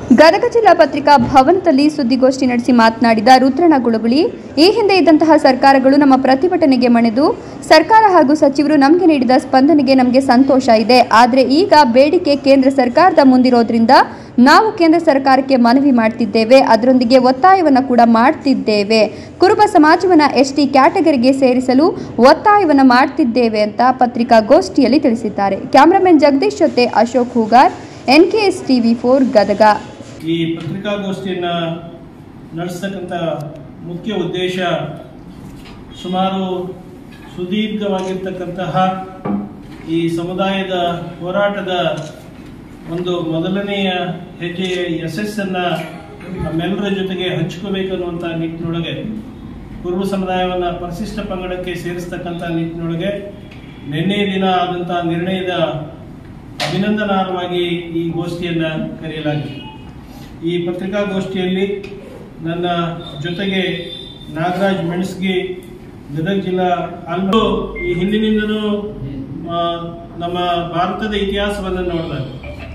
ಗದಗ ಜಿಲ್ಲಾ ಪತ್ರಿಕಾ ಭವನದಲ್ಲಿ ಸುದ್ದಿಗೋಷ್ಠಿ ನಡೆಸಿ ಮಾತನಾಡಿದ ರುದ್ರಣ್ಣ ಗುಳಗುಳಿ, ಈ ಹಿಂದೆ ಇದ್ದಂತಹ ಸರ್ಕಾರಗಳು ನಮ್ಮ ಪ್ರತಿಭಟನೆಗೆ ಮಣಿದು ಸರ್ಕಾರ ಹಾಗೂ ಸಚಿವರು ನಮಗೆ ನೀಡಿದ ಸ್ಪಂದನೆಗೆ ನಮಗೆ ಸಂತೋಷ ಇದೆ. ಆದರೆ ಈಗ ಬೇಡಿಕೆ ಕೇಂದ್ರ ಸರ್ಕಾರದ ಮುಂದಿರೋದ್ರಿಂದ ನಾವು ಕೇಂದ್ರ ಸರ್ಕಾರಕ್ಕೆ ಮನವಿ ಮಾಡ್ತಿದ್ದೇವೆ. ಅದರೊಂದಿಗೆ ಒತ್ತಾಯವನ್ನು ಕೂಡ ಮಾಡ್ತಿದ್ದೇವೆ. ಕುರುಬ ಸಮಾಜವನ್ನು ಎಸ್ಟಿ ಕ್ಯಾಟಗರಿಗೆ ಸೇರಿಸಲು ಒತ್ತಾಯವನ್ನು ಮಾಡ್ತಿದ್ದೇವೆ ಅಂತ ಪತ್ರಿಕಾಗೋಷ್ಠಿಯಲ್ಲಿ ತಿಳಿಸಿದ್ದಾರೆ. ಕ್ಯಾಮರಾಮನ್ ಜಗದೀಶ್ ಜೊತೆ ಅಶೋಕ್ ಹೂಗಾರ್, NKS TV4 ಗದಗ. ಈ ಪತ್ರಿಕಾಗೋಷ್ಠಿಯನ್ನು ನಡೆಸತಕ್ಕಂಥ ಮುಖ್ಯ ಉದ್ದೇಶ ಸುಮಾರು ಸುದೀರ್ಘವಾಗಿರ್ತಕ್ಕಂತಹ ಈ ಸಮುದಾಯದ ಹೋರಾಟದ ಒಂದು ಮೊದಲನೆಯ ಹೆಜ್ಜೆಯ ಯಶಸ್ಸನ್ನು ನಮ್ಮೆಲ್ಲರ ಜೊತೆಗೆ ಹಂಚಿಕೋಬೇಕನ್ನುವಂಥ ನಿಟ್ಟಿನೊಳಗೆ ಕುರುಬ ಸಮುದಾಯವನ್ನು ಪರಿಶಿಷ್ಟ ಪಂಗಡಕ್ಕೆ ಸೇರಿಸ್ತಕ್ಕಂಥ ನಿಟ್ಟಿನೊಳಗೆ ನಿನ್ನೆ ದಿನ ಆದಂಥ ನಿರ್ಣಯದ ಅಭಿನಂದನಾರ್ಹವಾಗಿ ಈ ಗೋಷ್ಠಿಯನ್ನು ಕರೆಯಲಾಗಿದೆ. ಈ ಪತ್ರಿಕಾಗೋಷ್ಠಿಯಲ್ಲಿ ನನ್ನ ಜೊತೆಗೆ ನಾಗರಾಜ್ ಮೆಣಸ್ಗಿ, ಗದಗ ಜಿಲ್ಲಾ ಈ ಹಿಂದಿನಿಂದಲೂ ನಮ್ಮ ಭಾರತದ ಇತಿಹಾಸವನ್ನು ನೋಡಿದಾಗ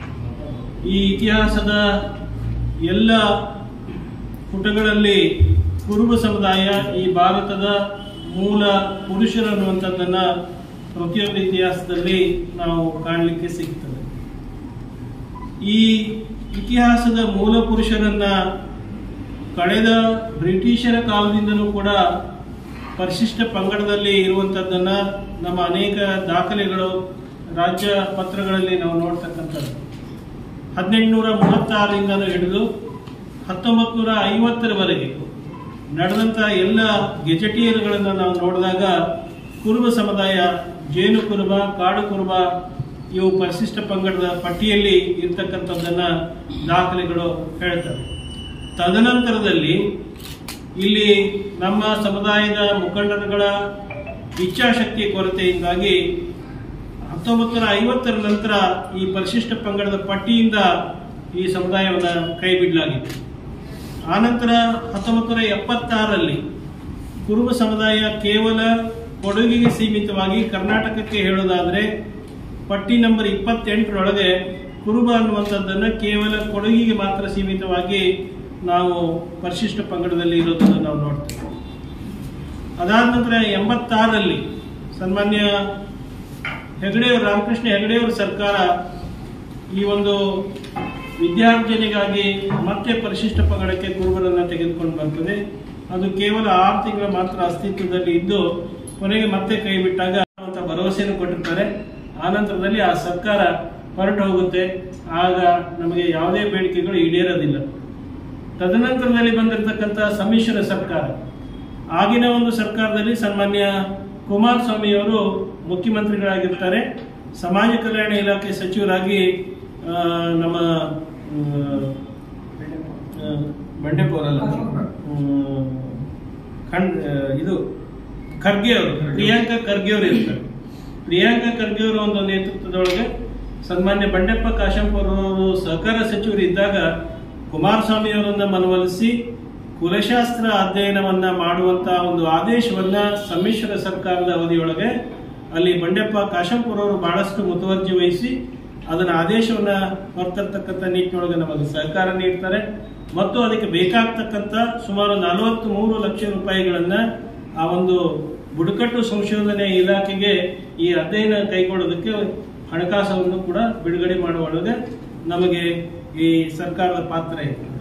ಈ ಇತಿಹಾಸದ ಎಲ್ಲ ಪುಟಗಳಲ್ಲಿ ಕುರುಬ ಸಮುದಾಯ ಈ ಭಾರತದ ಮೂಲ ಪುರುಷರು ಅನ್ನುವಂಥದ್ದನ್ನು ಪ್ರತಿಯೊಂದು ಇತಿಹಾಸದಲ್ಲಿ ನಾವು ಕಾಣಲಿಕ್ಕೆ ಸಿಗ್ತದೆ. ಈ ಇತಿಹಾಸದ ಮೂಲ ಪುರುಷರನ್ನ ಕಳೆದ ಬ್ರಿಟಿಷರ ಕಾಲದಿಂದಲೂ ಕೂಡ ಪರಿಶಿಷ್ಟ ಪಂಗಡದಲ್ಲಿ ಇರುವಂಥದ್ದನ್ನು ನಮ್ಮ ಅನೇಕ ದಾಖಲೆಗಳು ರಾಜ್ಯ ಪತ್ರಗಳಲ್ಲಿ ನಾವು ನೋಡ್ತಕ್ಕಂಥದ್ದು. 1836ರಿಂದಲೂ ಹಿಡಿದು 1950ರವರೆಗೆ ನಡೆದಂಥ ಎಲ್ಲ ಗೆಜೆಟಿಯರ್ಗಳನ್ನು ನಾವು ನೋಡಿದಾಗ ಕುರುಬ ಸಮುದಾಯ, ಜೇನು ಕುರುಬ, ಕಾಡು ಕುರುಬ ಇವು ಪರಿಶಿಷ್ಟ ಪಂಗಡದ ಪಟ್ಟಿಯಲ್ಲಿ ಇರ್ತಕ್ಕಂಥದ್ದನ್ನು ದಾಖಲೆಗಳು ಹೇಳ್ತವೆ. ತದನಂತರದಲ್ಲಿ ಇಲ್ಲಿ ನಮ್ಮ ಸಮುದಾಯದ ಮುಖಂಡರುಗಳ ಇಚ್ಛಾಶಕ್ತಿಯ ಕೊರತೆಯಿಂದಾಗಿ 1950ರ ನಂತರ ಈ ಪರಿಶಿಷ್ಟ ಪಂಗಡದ ಪಟ್ಟಿಯಿಂದ ಈ ಸಮುದಾಯವನ್ನು ಕೈ ಬಿಡಲಾಗಿತ್ತು. ಆನಂತರ 1976ರಲ್ಲಿ ಕುರುಬ ಸಮುದಾಯ ಕೇವಲ ಕೊಡಗಿಗೆ ಸೀಮಿತವಾಗಿ, ಕರ್ನಾಟಕಕ್ಕೆ ಹೇಳೋದಾದರೆ ಪಟ್ಟಿ ನಂಬರ್ 28ರೊಳಗೆ ಕುರುಬ ಅನ್ನುವಂಥದ್ದನ್ನು ಕೇವಲ ಕೊಡಗಿಗೆ ಮಾತ್ರ ಸೀಮಿತವಾಗಿ ನಾವು ಪರಿಶಿಷ್ಟ ಪಂಗಡದಲ್ಲಿ ಇರೋದನ್ನು ನಾವು ನೋಡ್ತೇವೆ. ಅದಾದ ನಂತರ 86ರಲ್ಲಿ ಸನ್ಮಾನ್ಯ ಹೆಗಡೆಯವರು, ರಾಮಕೃಷ್ಣ ಹೆಗಡೆಯವರ ಸರ್ಕಾರ ಈ ಒಂದು ವಿದ್ಯಾರ್ಜನೆಗಾಗಿ ಮತ್ತೆ ಪರಿಶಿಷ್ಟ ಪಂಗಡಕ್ಕೆ ಕುರುಬರನ್ನು ತೆಗೆದುಕೊಂಡು ಬರ್ತದೆ. ಅದು ಕೇವಲ 6 ತಿಂಗಳ ಮಾತ್ರ ಅಸ್ತಿತ್ವದಲ್ಲಿ ಇದ್ದು ಕೊನೆಗೆ ಮತ್ತೆ ಕೈ ಬಿಟ್ಟಾಗ ಅಂತ ಭರವಸೆಯನ್ನು ಕೊಟ್ಟಿರ್ತಾರೆ. ಆನಂತರದಲ್ಲಿ ಆ ಸರ್ಕಾರ ಹೊರಟು ಹೋಗುತ್ತೆ. ಆಗ ನಮಗೆ ಯಾವುದೇ ಬೇಡಿಕೆಗಳು ಈಡೇರೋದಿಲ್ಲ. ತದನಂತರದಲ್ಲಿ ಬಂದಿರತಕ್ಕಂಥ ಸಮ್ಮಿಶ್ರ ಸರ್ಕಾರ, ಆಗಿನ ಒಂದು ಸರ್ಕಾರದಲ್ಲಿ ಸನ್ಮಾನ್ಯ ಕುಮಾರಸ್ವಾಮಿಯವರು ಮುಖ್ಯಮಂತ್ರಿಗಳಾಗಿರ್ತಾರೆ. ಸಮಾಜ ಕಲ್ಯಾಣ ಇಲಾಖೆ ಸಚಿವರಾಗಿ ನಮ್ಮ ಬಂಡೆಪೋರಲ್ಲ ಇದು ಖರ್ಗೆ ಅವರು, ಪ್ರಿಯಾಂಕಾ ಖರ್ಗೆ ಅವರು ಇರ್ತಾರೆ. ಪ್ರಿಯಾಂಕಾ ಖರ್ಗೆ ಅವರ ಒಂದು ನೇತೃತ್ವದೊಳಗೆ ಸನ್ಮಾನ್ಯ ಬಂಡೆಪ್ಪ ಕಾಶೆಂಪುರ ಅವರು ಸಹಕಾರ ಸಚಿವರು ಇದ್ದಾಗ ಕುಮಾರಸ್ವಾಮಿ ಅವರನ್ನ ಮನವೊಲಿಸಿ ಕುಲಶಾಸ್ತ್ರ ಅಧ್ಯಯನವನ್ನ ಮಾಡುವಂತಹ ಒಂದು ಆದೇಶವನ್ನ ಸಮ್ಮಿಶ್ರ ಸರ್ಕಾರದ ಅವಧಿಯೊಳಗೆ ಅಲ್ಲಿ ಬಂಡೆಪ್ಪ ಕಾಶೆಂಪುರ ಅವರು ಬಹಳಷ್ಟು ಮುತುವರ್ಜಿ ವಹಿಸಿ ಅದನ್ನ ಆದೇಶವನ್ನ ಹೊರತರ್ತಕ್ಕಂಥ ನಿಟ್ಟಿನೊಳಗೆ ನಮಗೆ ಸಹಕಾರ ನೀಡ್ತಾರೆ. ಮತ್ತು ಅದಕ್ಕೆ ಬೇಕಾಗ್ತಕ್ಕಂಥ ಸುಮಾರು 43 ಲಕ್ಷ ರೂಪಾಯಿಗಳನ್ನ ಆ ಒಂದು ಬುಡಕಟ್ಟು ಸಂಶೋಧನೆ ಇಲಾಖೆಗೆ ಈ ಅಧ್ಯಯನ ಕೈಗೊಳ್ಳೋದಕ್ಕೆ ಹಣಕಾಸನ್ನು ಕೂಡ ಬಿಡುಗಡೆ ಮಾಡುವೊಳಗೆ ನಮಗೆ ಈ ಸರ್ಕಾರದ ಪಾತ್ರ ಇದೆ.